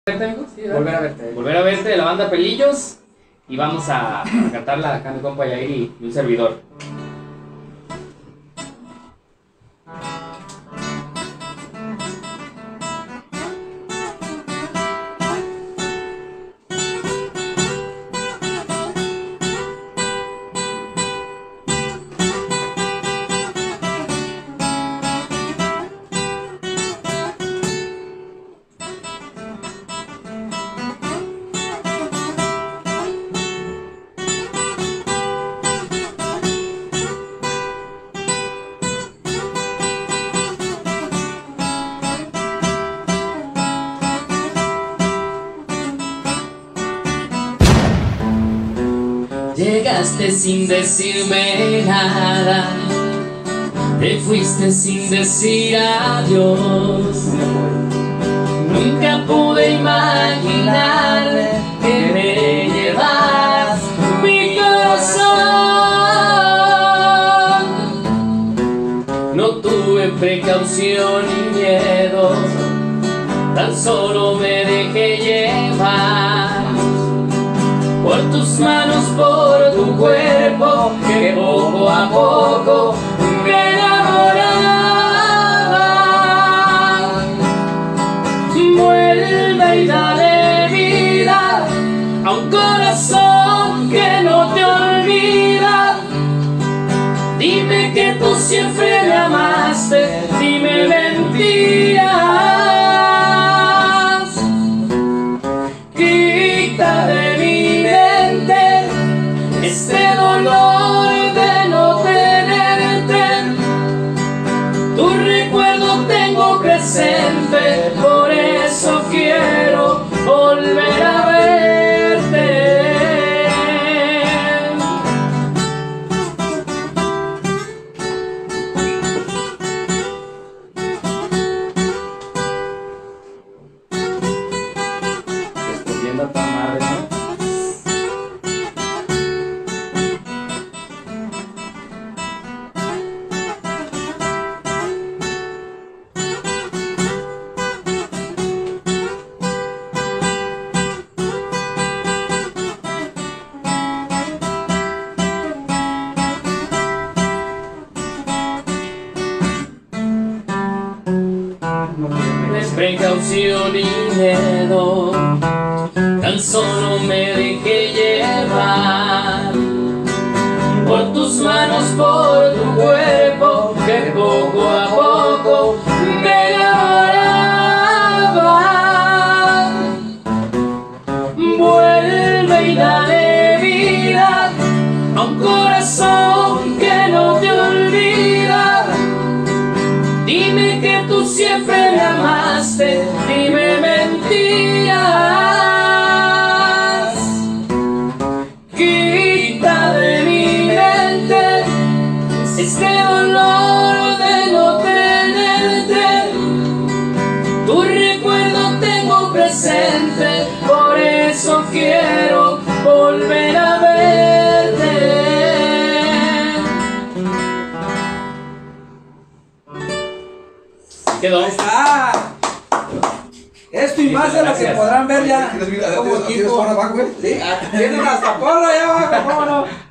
Sí, volver a verte. Volver a verte de la banda Pelillos. Y vamos a cantarla acá mi compa Yair y un servidor. Llegaste sin decirme nada, te fuiste sin decir adiós. Nunca pude imaginar que me llevas mi corazón. No tuve precaución ni miedo, tan solo me dejé llevar por tus manos, por tu cuerpo, que poco a poco me enamoraba. Vuelve y dale vida a un corazón que no te olvida. Dime que tú siempre me amaste, dime mentiras. Quita de mi mente este dolor de no tenerte. Tu recuerdo tengo presente, por eso quiero volver a verte. Descubriendo a tu madre, ¿no? Precaución y miedo, tan solo me dejé llevar por tus manos, por tu cuerpo, que poco a poco me enamoraba. Vuelve y dale vida a un corazón que no te olvida. Dime que tú siempre me amaste, dime mentiras. Quita de mi mente este dolor de no tenerte. Tu recuerdo tengo presente, por eso quiero volver a verte. Quedó. Ahí está. Esto y más de lo que podrán ver ya como equipo. ¿Tienes porra abajo, güey? Sí, tienen hasta porra allá abajo, ¿cómo no?